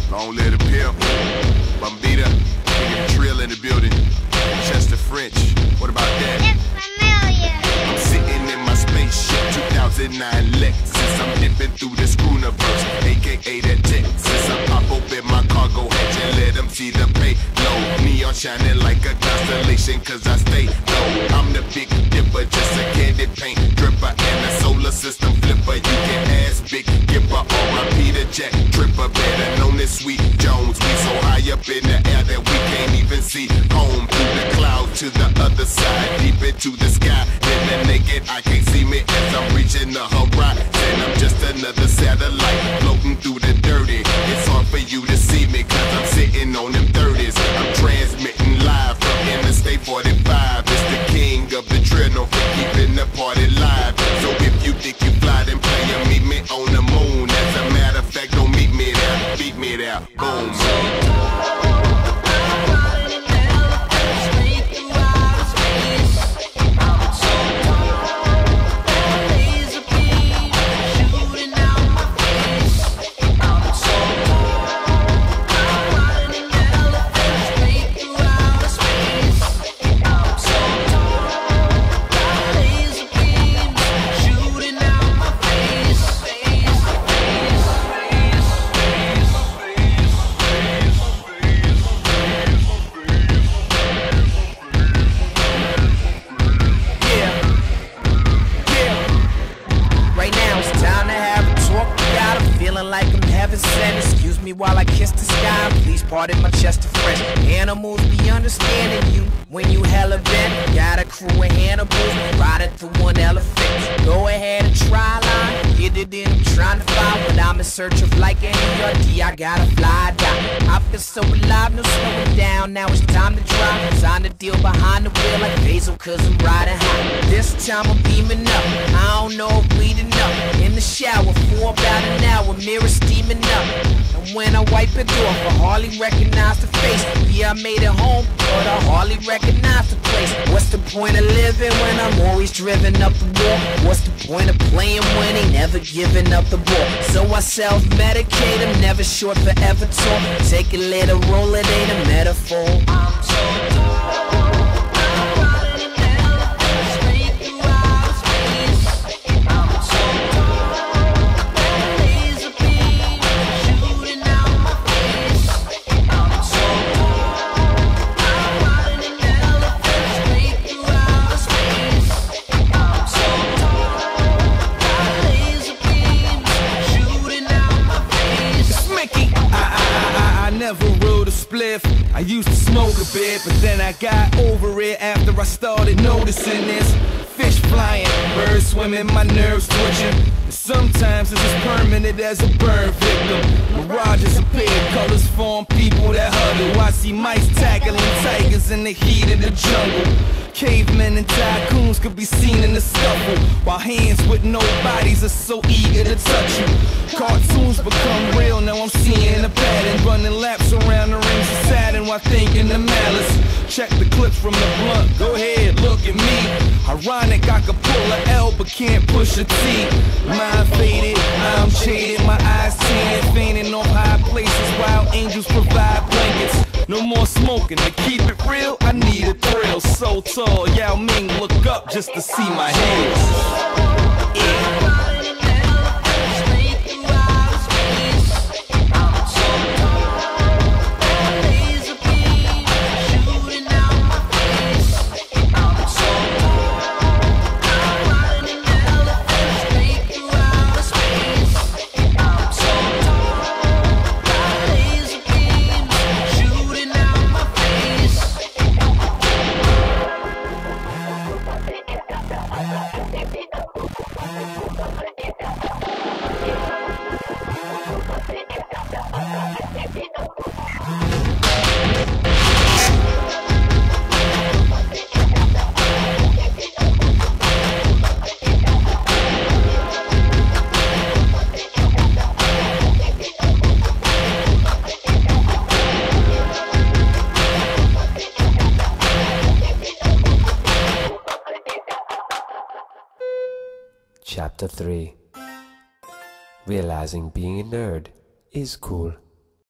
Long live the pimp. Bombita, nigga Trill in the building. Chester French, what about that? It's familiar. I'm sitting in my spaceship, 2009 Lexus. I'm dipping through the Screwniverse, aka that Texas. I pop open my cargo hatch and let them see the payload. Neon shining like a constellation, cause I stay low. I'm the big dipper, just a candy paint dripper and a solar system flipper. You can ask Big Gipper or a Peter Jack Tripper, better known as Sweet Jones. We so high up in the air that we can't even see home. Through the clouds to the other side, deep into the sky. Then the naked I can't see me as I'm reaching the horizon. I'm just another satellite floating through the dirty. It's hard for you to see me cause I'm sitting on them 30s. I'm transmitting live from Interstate 45. It's the king of the drill, no for keeping the party live. So if you think you fly, then player, meet me on the moon. As a matter of fact, don't meet me there, beat me there. Boom. Excuse me while I kiss the sky. Please pardon my chest of fresh. Animals be understanding you when you hella bent. Got a crew of Hannibals riding through one elephant. Go ahead and try line. Get it in, I'm trying to find what I'm in search of. Like NERD, I gotta fly die. I feel so alive, no slowing down. Now it's time to drive. Sign the deal behind the wheel like Basil, cause I'm riding high. This time I'm beaming up. I don't know if bleeding up. In the shower for about an hour, mirror steaming up. And when I wipe it off, I hardly recognize the face. Yeah, I made it home, but I hardly recognize the place. What's the point of living when I'm always driven up the wall? What's the point of playing when ain't never giving up the ball? So I self-medicate, I'm never short forever tall. Take a little roll, it ain't a metaphor. I'm so I used to smoke a bit, but then I got over it after I started noticing this. Fish flying, birds swimming, my nerves twitching. And sometimes it's as permanent as a burn victim. Mirages appear, colors form, people that huddle. I see mice tackling tigers in the heat of the jungle. Cavemen and tycoons could be seen in the scuffle, while hands with no bodies are so eager to touch you. Cartoons become real, now I'm seeing a pattern, running laps around the rings of Saturn while thinking the malice. Check the clips from the blunt, go ahead, look at me. Ironic, I could pull a L but can't push a T. Mind faded, I'm jaded, my eyes tainted, fainting off high places while angels provide blankets. No more smoking, to keep it real, I need a thrill. So tall, Yao Ming, look up just to see my head. Yeah. Chapter 3. Realizing being a nerd is cool.